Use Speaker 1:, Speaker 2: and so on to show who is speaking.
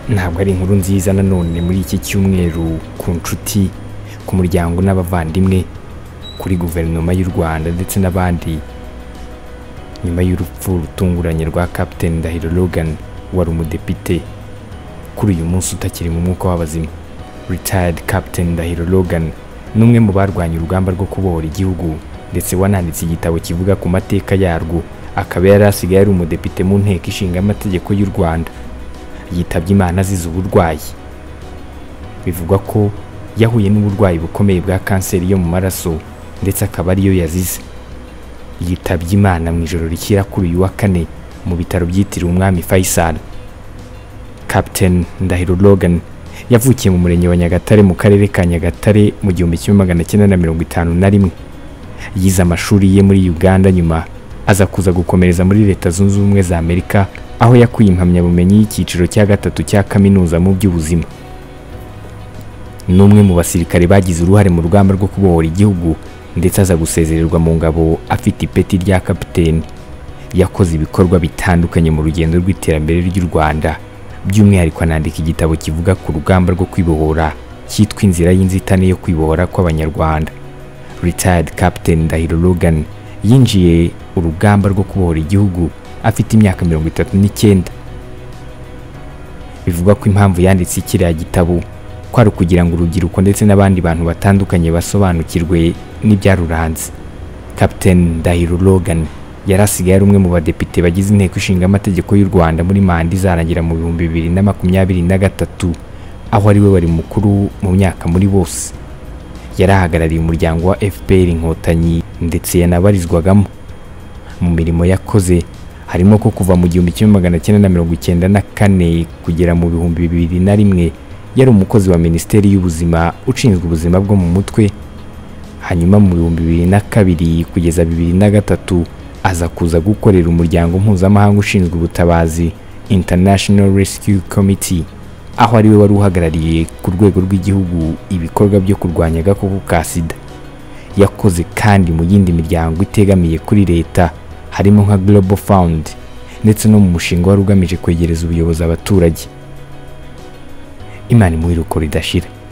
Speaker 1: ntabwo ari inkuru nziza nanone muri iki cyumweru ku nshuti, ku muryango n'abavandimwe, kuri guverinoma y'u Rwanda ndetse n'abandi, nyuma y'urupfu rutunguranye rwa Captain Ndahiro Logan wari umudepite kuri uyu munsi utakiri mu mwuka w'abazima. Retired Captain Ndahiro Logan n'umwe mu barwanya urugamba rwo kubohora igihugu ndetse wananditse igitabo kivuga ku mateka yarwo, akaba yari asigaye ari umudepite mu nteko ishinga amategeko y'u Rwanda. Yitabye Imana azize uburwayi. Bivugwa ko yahuye n'uburwayi bukomeye bwa kanseri yo mu maraso ndetse akaba ariyo yazize. Yitabye Imana mu ijoro rikira kuri uyu wa kane mu bitaro byitiriwe Umwami Faisal. Captain Ndahiro Logan yavukiye mu murenge wa Nyagatare mu karere ka Nyagatare mu 1951. Yize amashuri ye muri Uganda, nyuma aza kuza gukomereza muri Leta Zunze Ubumwe za Amerika, aho yakuye impamyabumenyi y'icyiciro cya gatatu cya kaminuza mu by'ubuzima. N'umwe mu basirikare bagize uruhare mu rugamba rwo kubohora igihugu ndetse aza gusezererwa mu ngabo afite ipeti rya kapiteni. Yakoze ibikorwa bitandukanye mu rugendo rw'iterambere ry'u Rwanda, by'umwihariko anandika igitabo kivuga ku rugamba rwo kwibohora cyitwa Inzira y'inzitane yo kwibohora kw'Abanyarwanda. Retired Captain Ndahiro Logan yinjiye urugamba rwo kubohora igihugu afite imyaka 39. Bivugwa ko impamvu yanditse kiriya gitabo kwari kugira ngo urubyiruko ndetse n'abandi bantu batandukanye basobanukirwe n'ibyaruranze. Captain Ndahiro Logan yarasigaye ari umwe mu badepite bagize inteko ishinga amategeko y'u Rwanda muri manda izarangira mu 2023, aho ari we wari mukuru mu myaka muri bose. Yarahagarariye umuryango wa FPR Inkotanyi ndetse yanabarizwagamo. Mu mirimo yakoze harimo ko kuva mu 1994 kugera mu 2001 yari umukozi wa Minisiteri y'Ubuzima ushinzwe ubuzima bwo mu mutwe. Hanyuma mu 2002 kugeza 2003 aza kuza gukorera umuryango mpuzamahanga ushinzwe ubutabazi International Rescue Committee, aho ari we wari uhagarariye ku rwego rw'igihugu ibikorwa byo kurwanya agakoko ka SIDA. Yakoze kandi mu yindi miryango itegamiye kuri leta harimo nka Global Fund ndetse no mu mushinga wari ugamije kwegereza ubuyobozi abaturage. Imana imuhe iruko ridashira.